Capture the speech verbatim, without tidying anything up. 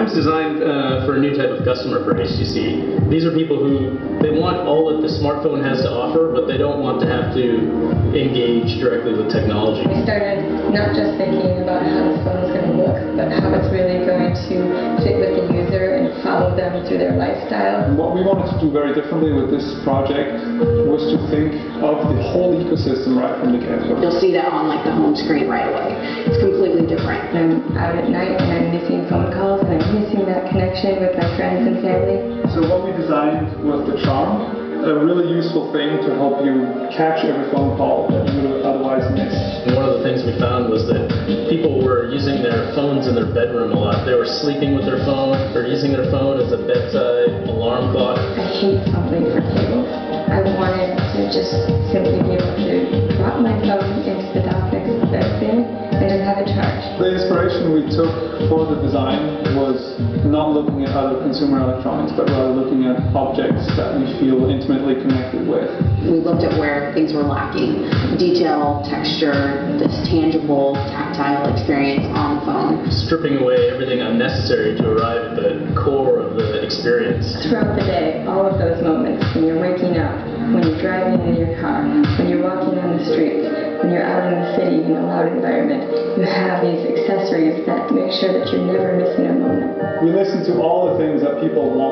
Chime's designed uh, for a new type of customer for H T C. These are people who, they want all that the smartphone has to offer, but they don't want to have to engage directly with technology. We started not just thinking about how the phone is going to look, but how it's really going to fit with the user and follow them through their lifestyle. What we wanted to do very differently with this project was to think of the whole ecosystem right from the get-go. You'll see that on like the home screen right away. It's completely different. I'm out at night and I'm missing phone calls and I'm missing that connection with my friends and family. So what we designed was the Charm, a really useful thing to help you catch every phone call that you would have otherwise missed. And one of the things we found was that people were using their phones in their bedroom a lot. They were sleeping with their phone or using their phone as a bedside alarm clock. I hate fumbling for cables. I wanted to just simply be able to drop my phone into the dock next to the bed stand and just have it charged. The inspiration we took for the design was not looking at other consumer electronics, but rather looking at objects that we feel intimately connected with. We looked at where things were lacking. Detail, texture, this tangible, tactile experience on the phone. Stripping away everything unnecessary to arrive at the core of the experience. Throughout the day, all of those moments, when you're waking up, when you're driving in your car, when you're walking on the streets, when you're out in the city in a loud environment, you have these accessories that make sure that you're never missing a moment. We listen to all the things that people want